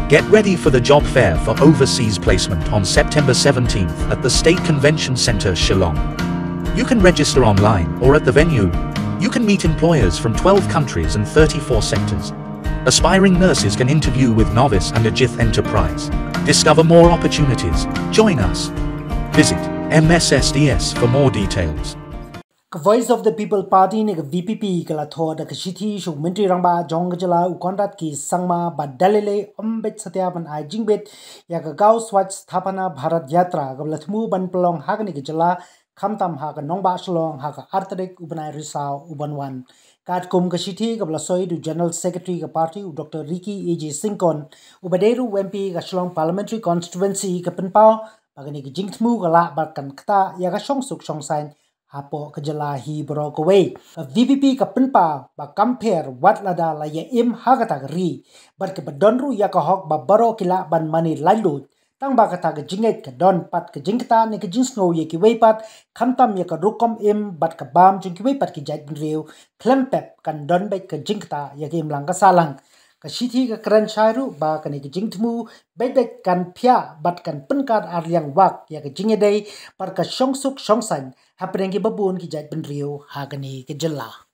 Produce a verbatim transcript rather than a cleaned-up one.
Get ready for the job fair for overseas placement on September seventeenth at the State Convention Centre, Shillong. You can register online or at the venue. You can meet employers from twelve countries and thirty-four sectors. Aspiring nurses can interview with novice and Ajith enterprise. Discover more opportunities. Join us. Visit M S S D S for more details. Voice of the People Party ne V P P kala tho da kashiti shu mentri rangba jong jylla u Conrad ki sangma badalele ombet satyapan ai Jingbit ya ka gau Swach Staphana Bharat Yatra gabla thmu ban plong hagni ki jylla khamtam ha ka nongba Shillong ha ka artarik ubanai risau ubanwan kat kum kashiti gabla soi du General Secretary ka party u Doctor Ri Khasi Jaintia ubaderu M P ka Shillong Parliamentary Constituency ka penpau bagani ki jingthmu gala barkan kta ya ka shong suk shong sain hapo ke jylla hi bro ko we V P P ka penpa ba compare wat lada la ya im hagata ri bar ke badonru ya ka hok ba baro kila ban mani lalu tang ba kata ke jinget ke don pat ke jingta ne ke jingsno ye ki we pat khamtam ya ka rukom im bat ka bam jing ki we pat ki jait reu klempep kan don be ke jingta ya ki im lang ka salang ka sithi ka kran chairu ba ka ne ki jingtmu bedek kan phya bat kan penkat arliang wak ya ke jingedei par ka shongsuk shongsan haprengi babun ki jait reu hagani ke jylla